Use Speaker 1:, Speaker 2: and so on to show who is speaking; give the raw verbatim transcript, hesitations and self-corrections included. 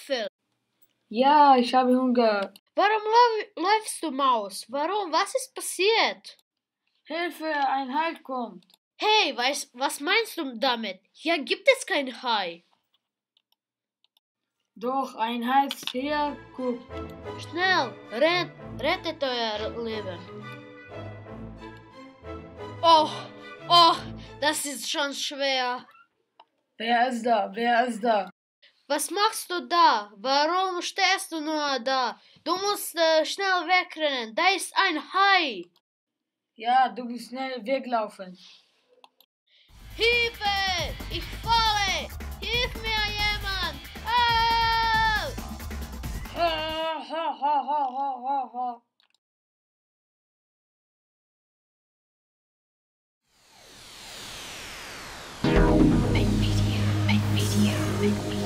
Speaker 1: Apfel.
Speaker 2: Ja, ich habe Hunger.
Speaker 1: Warum lau- läufst du, Maus? Warum? Was ist passiert?
Speaker 2: Hilfe, ein Hai kommt.
Speaker 1: Hey, weiß, was meinst du damit? Hier gibt es kein Hai.
Speaker 2: Doch, ein Hai ist hier, guck.
Speaker 1: Schnell, rennt, rettet euer Leben. Oh, oh, das ist schon schwer.
Speaker 2: Wer ist da? Wer ist da?
Speaker 1: Was machst du da? Warum stehst du nur da? Du musst äh, schnell wegrennen. Da ist ein Hai.
Speaker 2: Ja, du musst schnell weglaufen.
Speaker 1: Hilfe! Ich falle! Hilf mir jemand! Ah!
Speaker 2: Ha, ha, ha, ha, ha, ha, ha.
Speaker 3: Make media, make media, make media.